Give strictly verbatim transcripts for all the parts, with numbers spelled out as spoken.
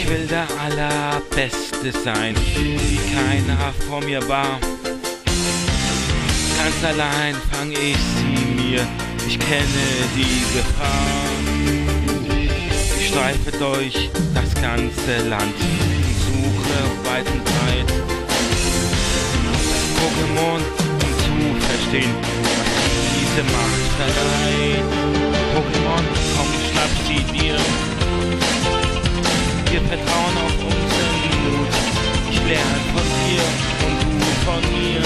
Ich will der Allerbeste sein, wie keiner vor mir war. Ganz allein fang ich sie mir, ich kenne die Gefahr. Ich streife durch das ganze Land und suche weit und breit das Pokémon, um zu verstehen, was diese Macht verleiht. Pokémon, komm, schnapp sie dir. Wir vertrauen auf unseren Mut. Ich lerne von dir und du von mir.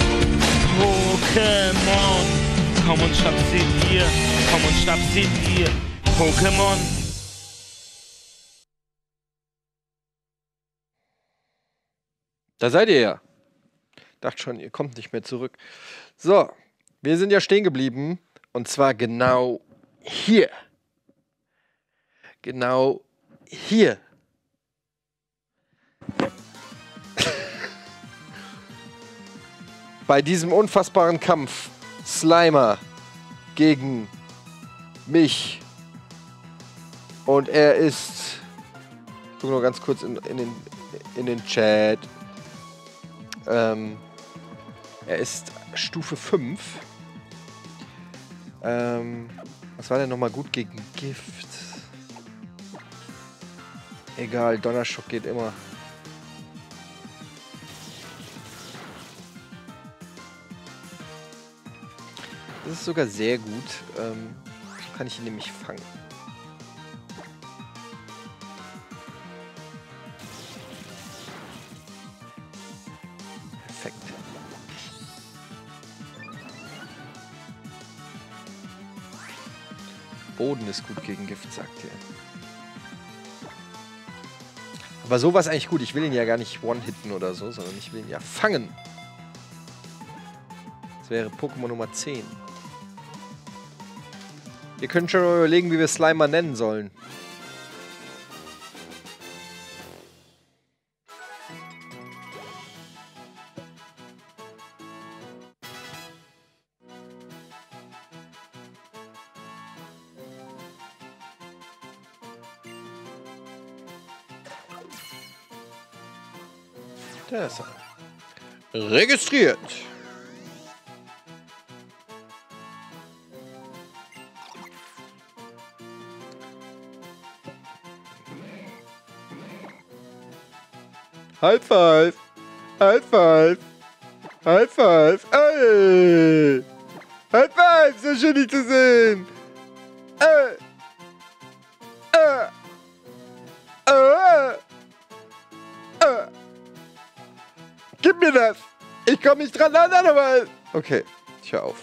Pokémon, komm und schnapp sie dir. Komm und schnapp sie dir. Pokémon. Da seid ihr ja. Dachte schon, ihr kommt nicht mehr zurück. So, wir sind ja stehen geblieben. Und zwar genau hier. Genau hier. Bei diesem unfassbaren Kampf. Slimer gegen mich. Und er ist... Ich gucke nur ganz kurz in, in, den, in den Chat. Ähm, er ist Stufe fünf. Ähm, was war denn nochmal gut gegen Gift? Egal, Donnerschock geht immer. Das ist sogar sehr gut. Ähm, kann ich ihn nämlich fangen. Perfekt. Boden ist gut gegen Gift, sagt er. Aber sowas eigentlich gut. Ich will ihn ja gar nicht one-hitten oder so, sondern ich will ihn ja fangen. Das wäre Pokémon Nummer zehn. Ihr könnt schon mal überlegen, wie wir Slimer nennen sollen. Da ist er. Registriert. High five. High five. High five. Ey. High five. So schön, dich zu sehen. Ey. Ey. Ey. Ey. Gib mir das! Ich komme nicht dran an, aber... Okay, ich hör auf.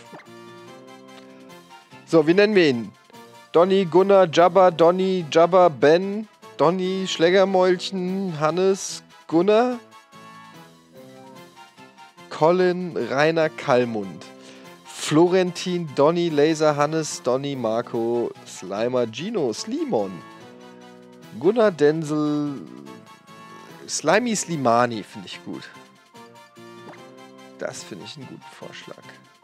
So, wie nennen wir ihn? Donny, Gunnar, Jabba, Donny, Jabba, Ben, Donny, Schlägermäulchen, Hannes, Gunnar, Colin, Rainer, Kallmund, Florentin, Donny, Laser, Hannes, Donny, Marco, Slimer, Gino, Slimon, Gunnar, Denzel, Slimy, Slimani finde ich gut. Das finde ich einen guten Vorschlag.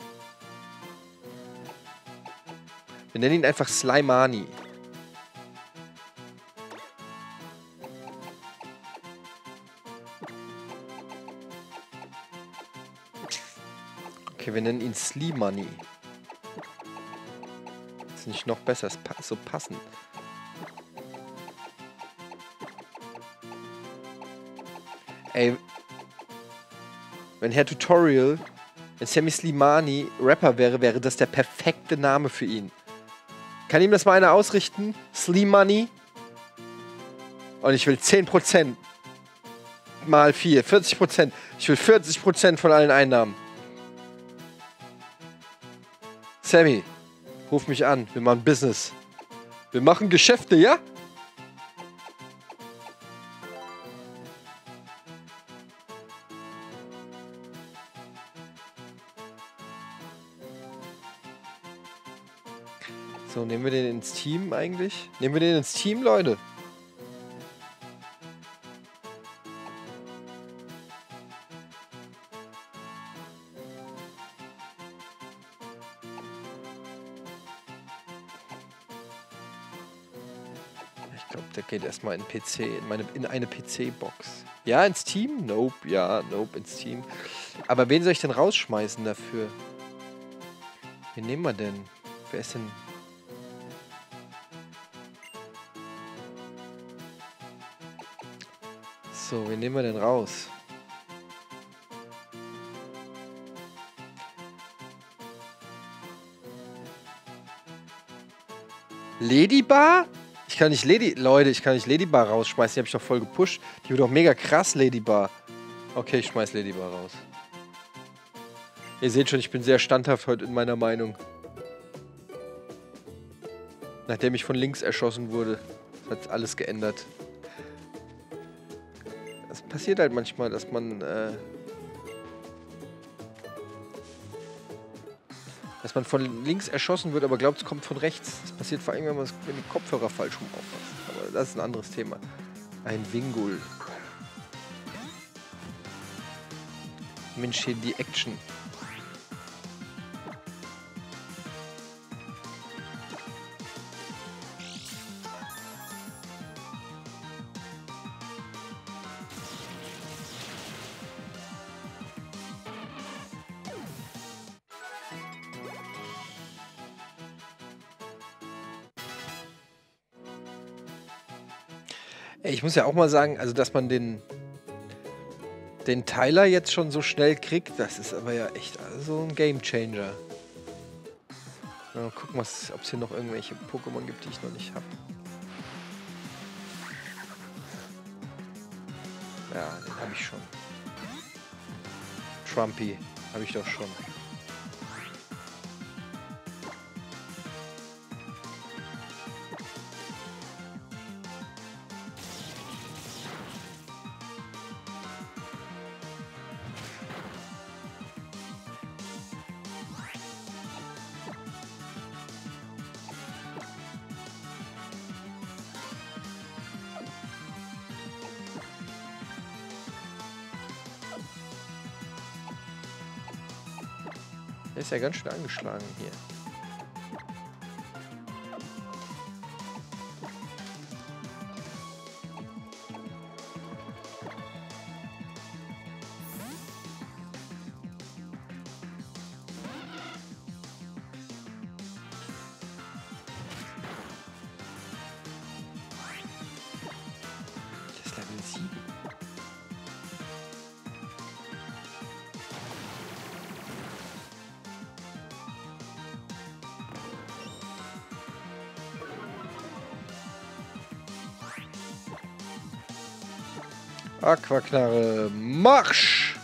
Wir nennen ihn einfach Slimani. Okay, wir nennen ihn Slimani. Ist nicht noch besser, ist pa- so passend. Ey, wenn Herr Tutorial, wenn Sammy Slimani Rapper wäre, wäre das der perfekte Name für ihn. Kann ihm das mal einer ausrichten? Slimani? Und ich will zehn Prozent mal vier, vierzig Prozent. Ich will vierzig Prozent von allen Einnahmen. Sammy, ruf mich an, wir machen Business. Wir machen Geschäfte, ja? So, nehmen wir den ins Team eigentlich? Nehmen wir den ins Team, Leute? geht erstmal in P C, in, meine, in eine P C-Box. Ja, ins Team? Nope, ja, nope, ins Team. Aber wen soll ich denn rausschmeißen dafür? Wen nehmen wir denn? Wer ist denn... So, wen nehmen wir denn raus? Ladybar? Ich kann nicht Lady... Leute, ich kann nicht Ladybar rausschmeißen. Die habe ich doch voll gepusht. Die wird doch mega krass, Ladybar. Okay, ich schmeiß Ladybar raus. Ihr seht schon, ich bin sehr standhaft heute in meiner Meinung. Nachdem ich von links erschossen wurde, hat alles geändert. Es passiert halt manchmal, dass man... Äh, dass man von links erschossen wird, aber glaubt, es kommt von rechts. Das passiert vor allem, wenn man den Kopfhörer falsch rum aufpasst. Aber das ist ein anderes Thema. Ein Wingul. Mensch, hier die Action. Ich muss ja auch mal sagen, also dass man den den Tyler jetzt schon so schnell kriegt, das ist aber ja echt also ein Gamechanger. Mal gucken, ob es hier noch irgendwelche Pokémon gibt, die ich noch nicht habe. Ja, den habe ich schon. Trumpy habe ich doch schon. Der ist ja ganz schön angeschlagen hier. Das ist Level sieben. Aquaknarre, Marsch!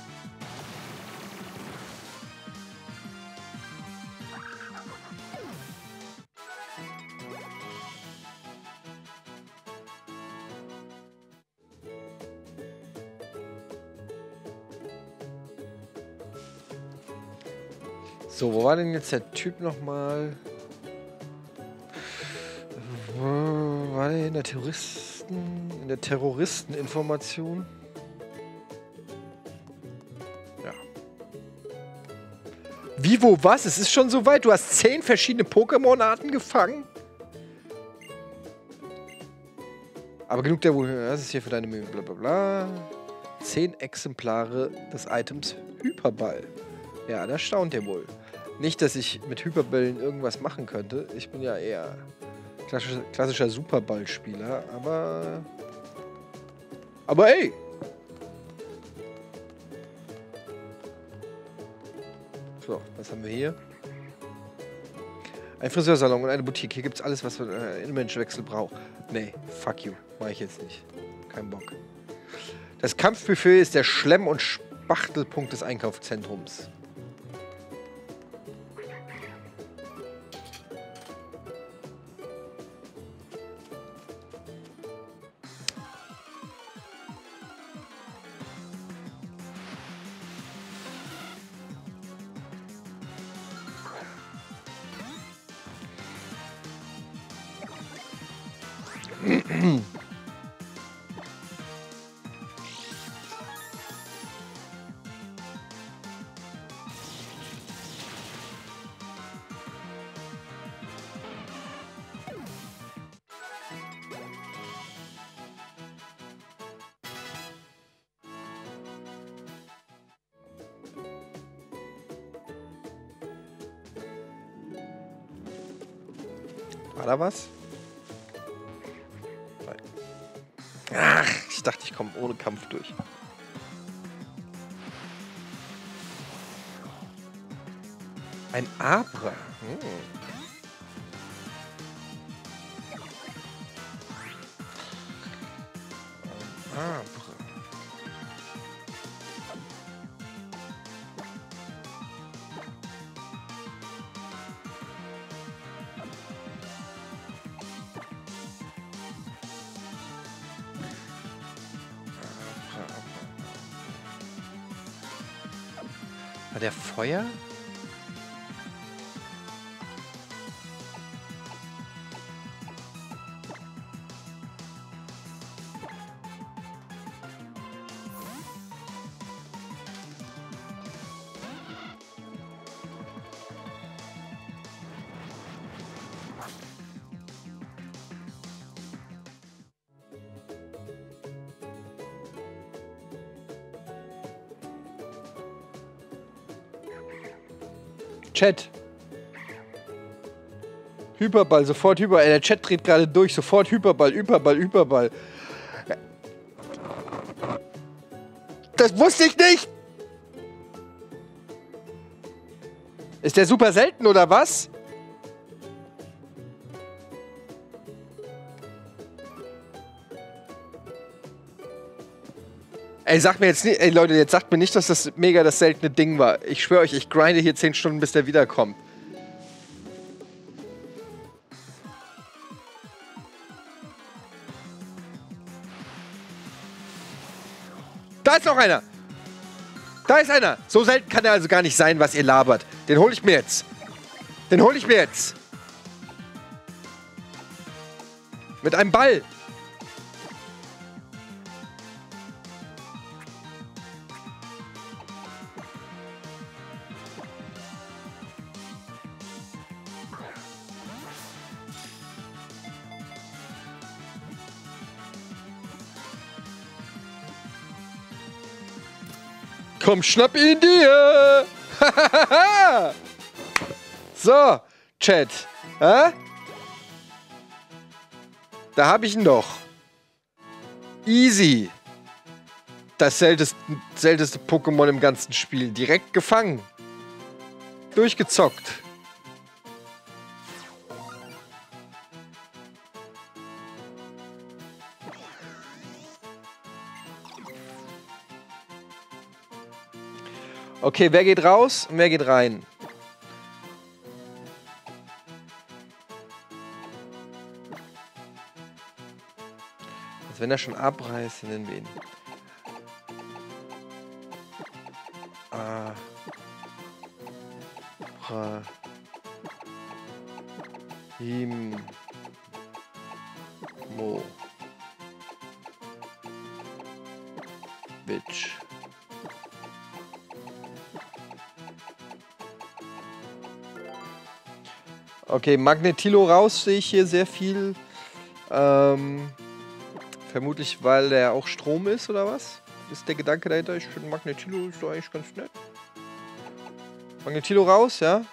So, wo war denn jetzt der Typ nochmal? Wo war der in der Terroristen, in der Terroristeninformation? Ja. Wie, wo, was? Es ist schon so weit. Du hast zehn verschiedene Pokémon-Arten gefangen? Aber genug der wohl. Das ist hier für deine Mühe. Blablabla. Zehn Exemplare des Items Hyperball. Ja, das staunt ihr wohl. Nicht, dass ich mit Hyperbällen irgendwas machen könnte. Ich bin ja eher klassischer, klassischer Superball-Spieler, aber... Aber ey! So, was haben wir hier? Ein Friseursalon und eine Boutique. Hier gibt's alles, was man äh, in Menschenwechsel braucht. Nee, fuck you. Mach ich jetzt nicht. Kein Bock. Das Kampfbuffet ist der Schlemm- und Spachtelpunkt des Einkaufszentrums. War da was? Ach, ich dachte, ich komme ohne Kampf durch. Ein Abra. Hm. Ein Abra. War der Feuer? Chat. Hyperball, sofort Hyperball. Der Chat dreht gerade durch. Sofort Hyperball, Hyperball, Hyperball. Das wusste ich nicht! Ist der super selten oder was? Ey, sag mir jetzt nicht, ey Leute, jetzt sagt mir nicht, dass das mega das seltene Ding war. Ich schwöre euch, ich grinde hier zehn Stunden, bis der wiederkommt. Da ist noch einer! Da ist einer! So selten kann er also gar nicht sein, was ihr labert. Den hole ich mir jetzt. Den hole ich mir jetzt. Mit einem Ball. Komm, schnapp ihn dir! So, Chat. Hä? Da hab ich ihn doch. Easy. Das seltenste, seltenste Pokémon im ganzen Spiel. Direkt gefangen. Durchgezockt. Okay, wer geht raus und wer geht rein? Als wenn er schon abreißt, nennen wir ihn. Ah. Ra. Him. Mo. Bitch. Okay, Magnetilo raus sehe ich hier sehr viel. Ähm, vermutlich, weil der auch Strom ist, oder was? Ist der Gedanke dahinter? Ich finde Magnetilo ist doch eigentlich ganz nett. Magnetilo raus, ja?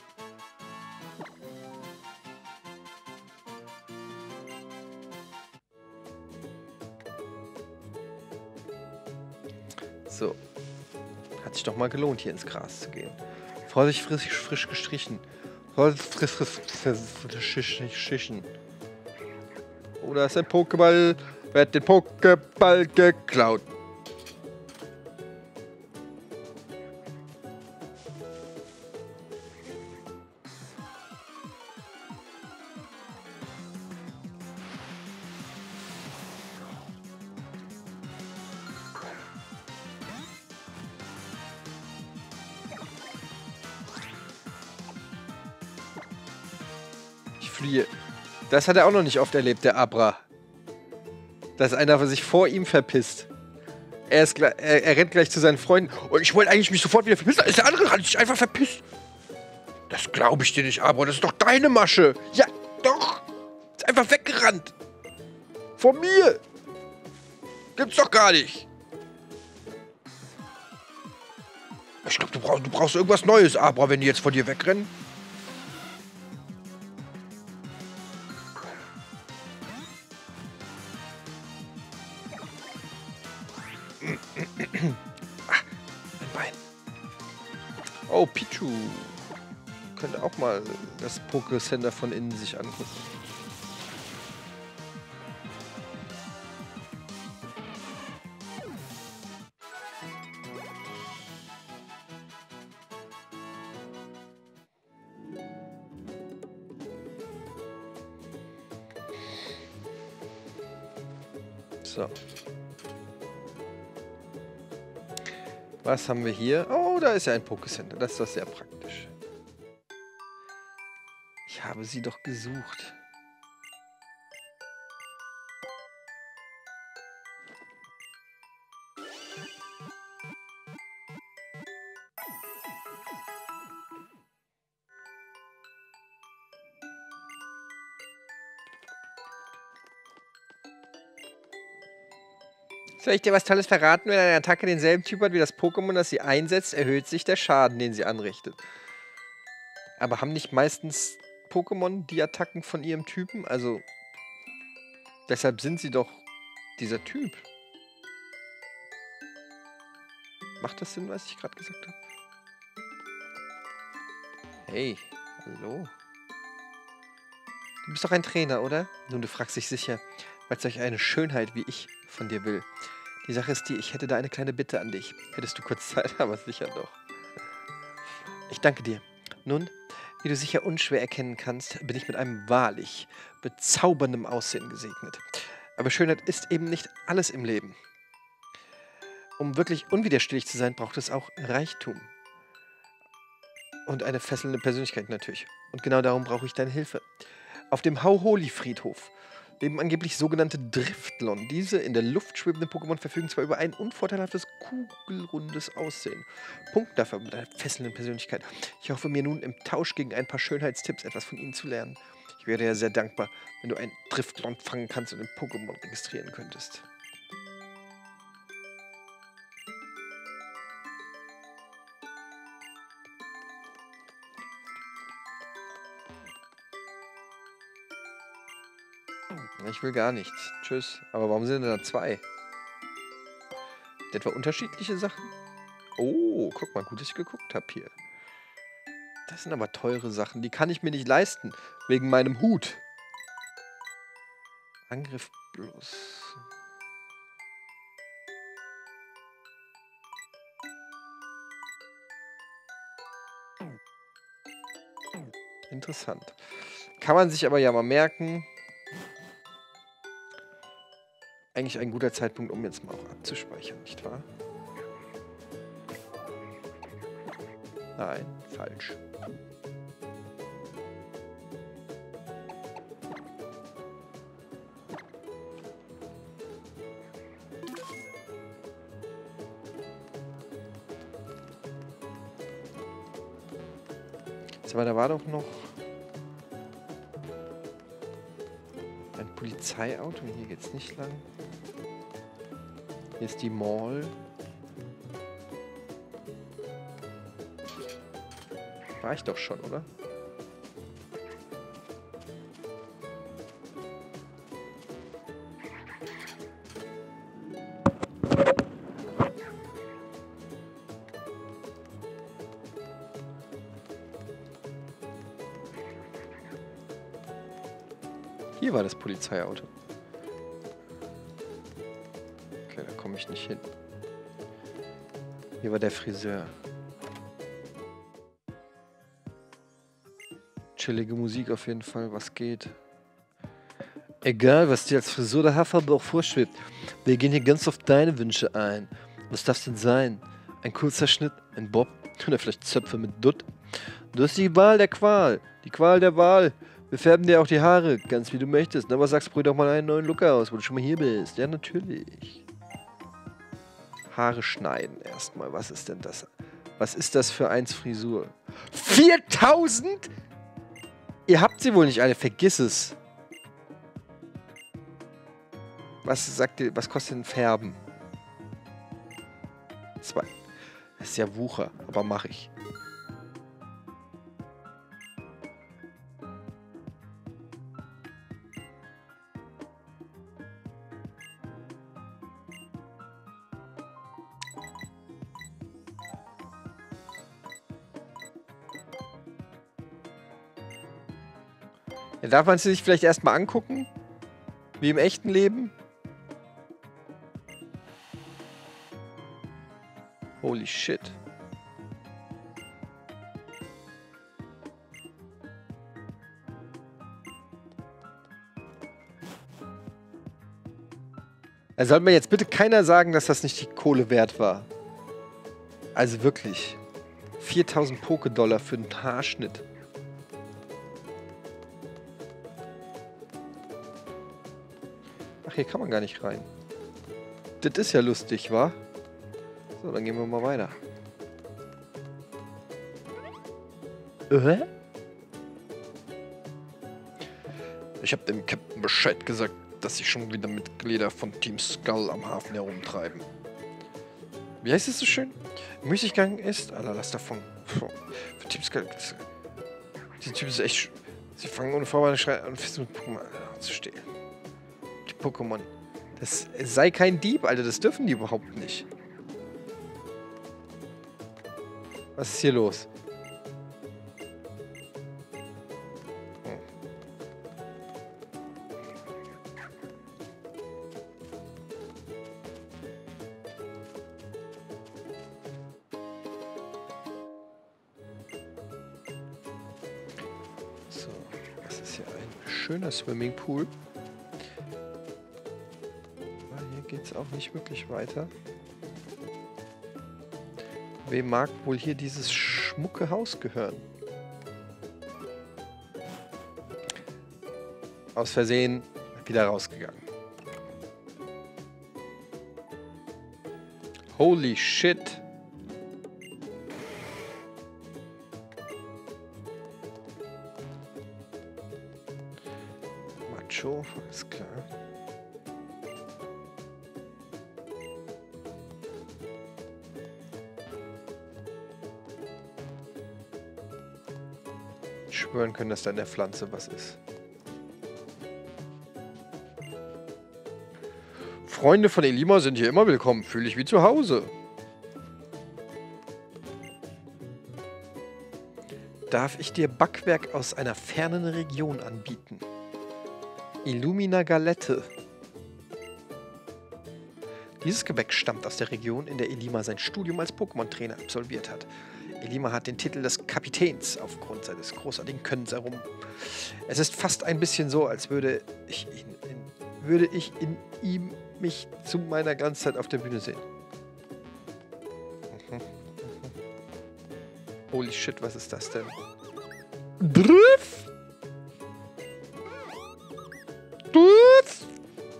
So. Hat sich doch mal gelohnt, hier ins Gras zu gehen. Vorsicht, frisch, frisch gestrichen. Frisch, frisch, frisch, frisch, oh, da ist ein Pokéball. Wer hat den Pokéball geklaut? Fliehe. Das hat er auch noch nicht oft erlebt, der Abra. Dass einer sich vor ihm verpisst. Er, ist, er, er rennt gleich zu seinen Freunden. Und ich wollte eigentlich mich sofort wieder verpissen. Da ist der andere, hat sich einfach verpisst. Das glaube ich dir nicht, Abra. Das ist doch deine Masche. Ja, doch. Ist einfach weggerannt. Von mir. Gibt's doch gar nicht. Ich glaube, du brauchst, du brauchst irgendwas Neues, Abra, wenn die jetzt von dir wegrennen. Ah, mein Bein. Oh, Pichu. Könnte auch mal das Poké-Center von innen sich angucken. So. Was haben wir hier? Oh, da ist ja ein Poké-Center. Das ist doch sehr praktisch. Ich habe sie doch gesucht. Soll ich dir was Tolles verraten? Wenn eine Attacke denselben Typ hat wie das Pokémon, das sie einsetzt, erhöht sich der Schaden, den sie anrichtet. Aber haben nicht meistens Pokémon die Attacken von ihrem Typen? Also, deshalb sind sie doch dieser Typ. Macht das Sinn, was ich gerade gesagt habe? Hey, hallo. Du bist doch ein Trainer, oder? Nun, du fragst dich sicher, weil solch eine Schönheit wie ich von dir will. Die Sache ist die, ich hätte da eine kleine Bitte an dich. Hättest du kurz Zeit, aber sicher doch. Ich danke dir. Nun, wie du sicher unschwer erkennen kannst, bin ich mit einem wahrlich bezauberndem Aussehen gesegnet. Aber Schönheit ist eben nicht alles im Leben. Um wirklich unwiderstehlich zu sein, braucht es auch Reichtum. Und eine fesselnde Persönlichkeit natürlich. Und genau darum brauche ich deine Hilfe. Auf dem Hauholi-Friedhof leben angeblich sogenannte Driftlon. Diese in der Luft schwebenden Pokémon verfügen zwar über ein unvorteilhaftes, kugelrundes Aussehen. Punkt dafür mit einer fesselnden Persönlichkeit. Ich hoffe mir nun im Tausch gegen ein paar Schönheitstipps etwas von ihnen zu lernen. Ich wäre ja sehr dankbar, wenn du ein Driftlon fangen kannst und in Pokémon registrieren könntest. Ich will gar nichts. Tschüss. Aber warum sind denn da zwei? Etwa unterschiedliche Sachen? Oh, guck mal, gut, dass ich geguckt habe hier. Das sind aber teure Sachen. Die kann ich mir nicht leisten. Wegen meinem Hut. Angriff bloß. Interessant. Kann man sich aber ja mal merken. Eigentlich ein guter Zeitpunkt, um jetzt mal auch abzuspeichern, nicht wahr? Nein, falsch. Aber da war doch noch ein Polizeiauto. Hier geht's nicht lang. Hier ist die Mall. War ich doch schon, oder? Hier war das Polizeiauto. Okay, da komme ich nicht hin. Hier war der Friseur. Chillige Musik auf jeden Fall, was geht. Egal, was dir als Frisur der Haferbauch vorschwebt. Wir gehen hier ganz auf deine Wünsche ein. Was darf es denn sein? Ein kurzer Schnitt, ein Bob oder vielleicht Zöpfe mit Dutt? Du hast die Wahl der Qual, die Qual der Wahl. Wir färben dir auch die Haare, ganz wie du möchtest. Aber sagst, probier doch mal einen neuen Look aus, wo du schon mal hier bist. Ja, natürlich. Haare schneiden erstmal. Was ist denn das? Was ist das für eins Frisur? viertausend? Ihr habt sie wohl nicht alle, vergiss es. Was sagt ihr, was kostet denn Färben? Zwei. Das ist ja Wucher, aber mache ich. Ja, darf man sie sich vielleicht erstmal angucken? Wie im echten Leben? Holy shit. Da soll mir jetzt bitte keiner sagen, dass das nicht die Kohle wert war. Also wirklich. viertausend Poké-Dollar für einen Haarschnitt. Ach, hier kann man gar nicht rein. Das ist ja lustig, wa? So, dann gehen wir mal weiter. Äh? Ich habe dem Captain Bescheid gesagt, dass sich schon wieder Mitglieder von Team Skull am Hafen herumtreiben. Wie heißt es so schön? Müßiggang ist... Alter, lass davon. Für Team Skull... Die Typen sind echt... Sie fangen ohne Vorwarnung schreien an, mit Pokémon zu stehlen. Die Pokémon. Das sei kein Dieb, Alter. Das dürfen die überhaupt nicht. Was ist hier los? So, das ist hier ein schöner Swimmingpool. Aber hier geht es auch nicht wirklich weiter. Wem mag wohl hier dieses schmucke Haus gehören? Aus Versehen wieder rausgegangen. Holy shit. Macho, alles klar. Schwören können, dass da in der Pflanze was ist. Freunde von Elima sind hier immer willkommen. Fühle ich wie zu Hause. Darf ich dir Backwerk aus einer fernen Region anbieten? Illumina Galette. Dieses Gebäck stammt aus der Region, in der Elima sein Studium als Pokémon-Trainer absolviert hat. Elima hat den Titel des Kapitäns aufgrund seines großartigen Könnens herum. Es ist fast ein bisschen so, als würde ich, ihn in, würde ich in ihm mich zu meiner ganzen Zeit auf der Bühne sehen. Mhm. Mhm. Holy shit, was ist das denn? Driff? Driff?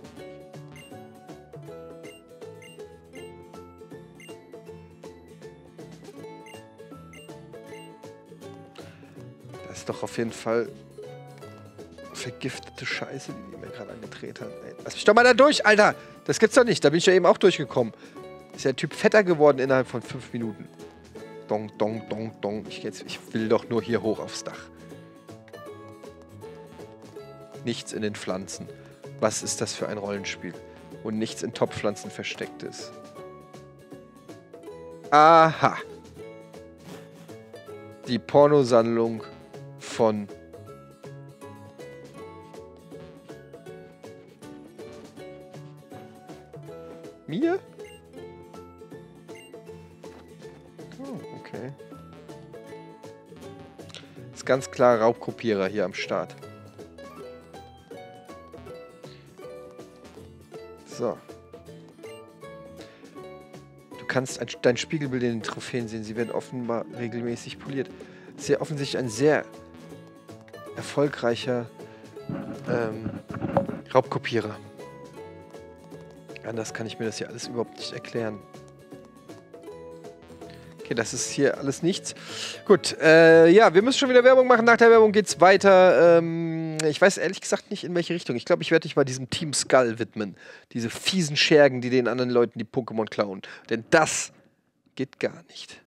Das ist doch auf jeden Fall vergiftete Scheiße, die die mir gerade angedreht hat. Ey, lass mich doch mal da durch, Alter! Das gibt's doch nicht. Da bin ich ja eben auch durchgekommen. Ist der Typ fetter geworden innerhalb von fünf Minuten. Dong, dong, dong, dong. Ich, jetzt, ich will doch nur hier hoch aufs Dach. Nichts in den Pflanzen. Was ist das für ein Rollenspiel? Wo nichts in Top-Pflanzen versteckt ist. Aha. Die Pornosammlung von mir? Oh, okay. Ist ganz klar Raubkopierer hier am Start. So. Du kannst ein, dein Spiegelbild in den Trophäen sehen. Sie werden offenbar regelmäßig poliert. Sehr offensichtlich ein sehr erfolgreicher ähm, Raubkopierer. Anders kann ich mir das hier alles überhaupt nicht erklären. Okay, das ist hier alles nichts. Gut, äh, ja, wir müssen schon wieder Werbung machen. Nach der Werbung geht's weiter. Ähm, ich weiß ehrlich gesagt nicht, in welche Richtung. Ich glaube, ich werde mich mal diesem Team Skull widmen. Diese fiesen Schergen, die den anderen Leuten die Pokémon klauen. Denn das geht gar nicht.